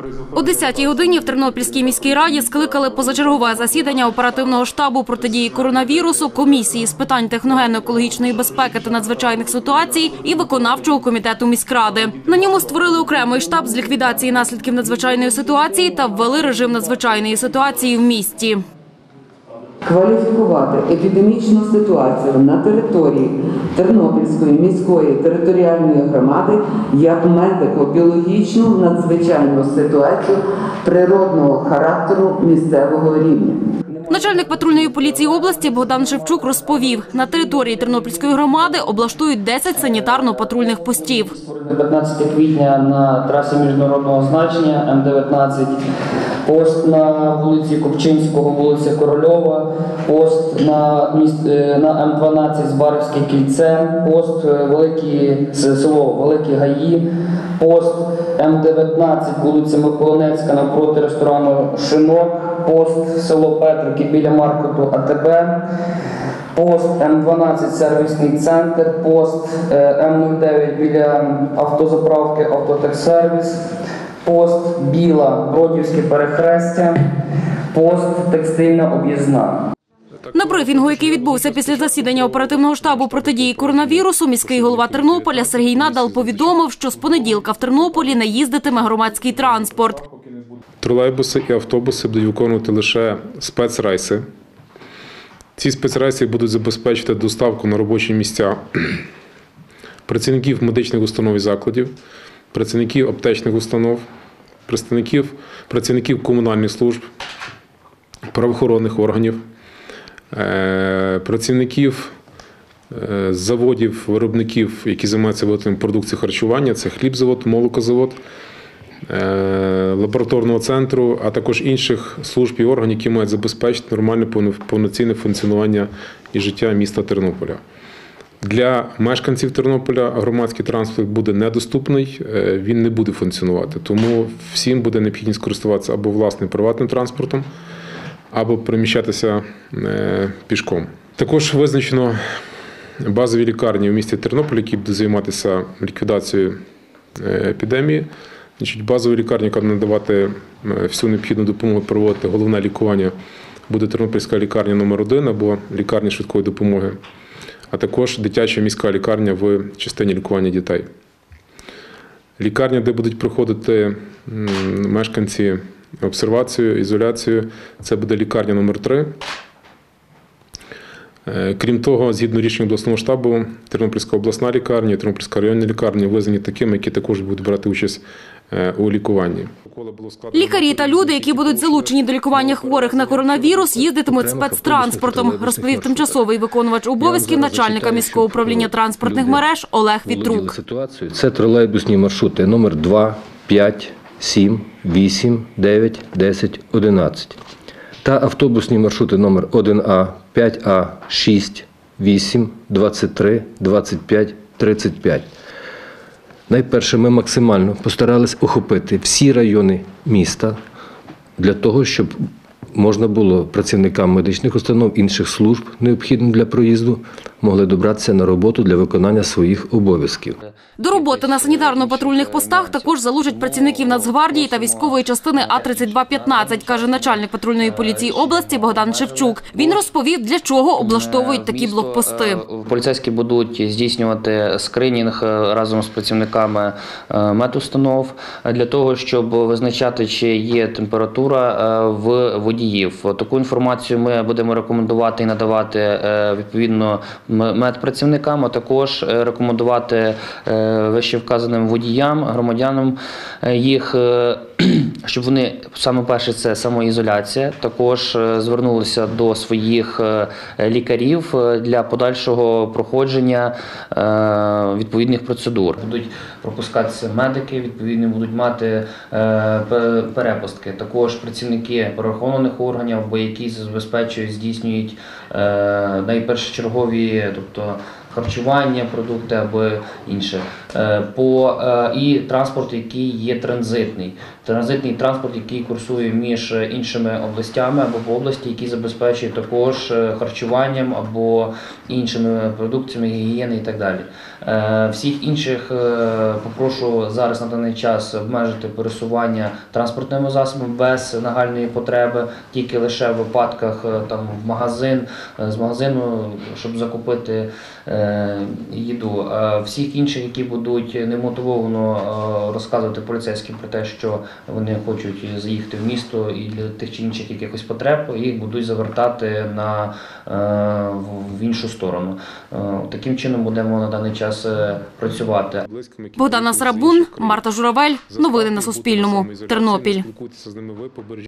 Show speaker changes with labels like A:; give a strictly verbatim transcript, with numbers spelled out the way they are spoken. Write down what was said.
A: О десятій годині в Тернопільській міській раді скликали позачергове засідання оперативного штабу протидії коронавірусу, комісії з питань техногенно-екологічної безпеки та надзвичайних ситуацій і виконавчого комітету міськради. На ньому створили окремий штаб з ліквідації наслідків надзвичайної ситуації та ввели режим надзвичайної ситуації в місті.
B: Кваліфікувати епідемічну ситуацію на території Тернопільської міської територіальної громади як медико-біологічну надзвичайну ситуацію природного характеру місцевого рівня.
A: Начальник патрульної поліції області Богдан Шевчук розповів, на території Тернопільської громади облаштують десять санітарно-патрульних постів.
C: дев'ятнадцятого квітня на трасі міжнародного значення М дев'ятнадцять, пост на вулиці Купчинського, вулиця Корольова, пост на, на М дванадцять Збаразьке кільце, пост Великі, село Великі Гаї, пост М дев'ятнадцять, вулиця Миколинецька навпроти ресторану «Шинок», пост село Петрики біля маркету А Т Б, пост М дванадцять сервісний центр, пост М нуль дев'ять біля автозаправки «Автотехсервіс», пост Біла, Бродівське перехрестя, пост Текстильна об'їзна.
A: На брифінгу, який відбувся після засідання оперативного штабу протидії коронавірусу, міський голова Тернополя Сергій Надал повідомив, що з понеділка в Тернополі не їздитиме громадський транспорт.
D: Тролейбуси і автобуси будуть виконувати лише спецрейси. Ці спецрейси будуть забезпечити доставку на робочі місця працівників медичних установ і закладів, працівників аптечних установ, представників, працівників комунальних служб, правоохоронних органів, працівників заводів, виробників, які займаються виготовленням продукції харчування, це хлібзавод, молокозавод, лабораторного центру, а також інших служб і органів, які мають забезпечити нормальне повноцінне функціонування і життя міста Тернополя. Для мешканців Тернополя громадський транспорт буде недоступний, він не буде функціонувати. Тому всім буде необхідність користуватися або власним приватним транспортом, або переміщатися пішком. Також визначено базові лікарні в місті Тернополі, які будуть займатися ліквідацією епідемії. Базові лікарні, яка буде надавати всю необхідну допомогу, проводити головне лікування, буде Тернопільська лікарня номер один або лікарня швидкої допомоги, а також дитяча міська лікарня в частині лікування дітей. Лікарня, де будуть проходити мешканці обсервацію, ізоляцію, це буде лікарня номер три. Крім того, згідно рішення обласного штабу, Тернопільська обласна лікарня, Тернопільська районна лікарня визнані такими, які також будуть брати участь у лікуванні.
A: Лікарі та люди, які будуть залучені до лікування хворих на коронавірус, їздитимуть спецтранспортом, розповів тимчасовий виконувач обов'язків начальника міського управління транспортних мереж Олег Вітрук.
E: Це тролейбусні маршрути номер два, п'ять, сім, вісім, дев'ять, десять, одинадцять. Та автобусні маршрути номер один А, п'ять А, шість, вісім, двадцять три, двадцять п'ять, тридцять п'ять. Найперше, ми максимально постарались охопити всі райони міста для того, щоб можна було працівникам медичних установ, інших служб, необхідних для проїзду, могли добратися на роботу для виконання своїх обов'язків.
A: До роботи на санітарно-патрульних постах також залучать працівників Нацгвардії та військової частини А тридцять два п'ятнадцять, каже начальник патрульної поліції області Богдан Шевчук. Він розповів, для чого облаштовують такі блокпости.
C: Поліцейські будуть здійснювати скринінг разом з працівниками медустанов для того, щоб визначати, чи є температура в водіїв. Таку інформацію ми будемо рекомендувати і надавати відповідно медпрацівникам, а також рекомендувати вище вказаним водіям, громадянам їх, щоб вони, саме перше, це самоізоляція, також звернулися до своїх лікарів для подальшого проходження відповідних процедур. Будуть пропускатися медики, відповідно будуть мати перепустки. Також працівники правоохоронних органів, або які забезпечують, здійснюють найпершочергові, тобто харчування, продукти або інше. Е, По, е, і транспорт, який є транзитний. Транзитний транспорт, який курсує між іншими областями або по області, який забезпечує також е, харчуванням або іншими продукціями гігієни і так далі. Е, Всіх інших е, попрошу зараз на даний час обмежити пересування транспортними засобами без нагальної потреби, тільки лише в випадках е, там, в магазин, е, з магазину, щоб закупити е, їду. Е, Всіх інших, які будуть немотивовано е, розказувати поліцейським про те, що вони хочуть заїхати в місто і для тих чи інших якихось потреб, їх будуть завертати на, е, в іншу сторону. Е, Таким чином будемо на даний час е, працювати.
A: Богдана Сарабун, Марта Журавель. Новини на Суспільному. Тернопіль.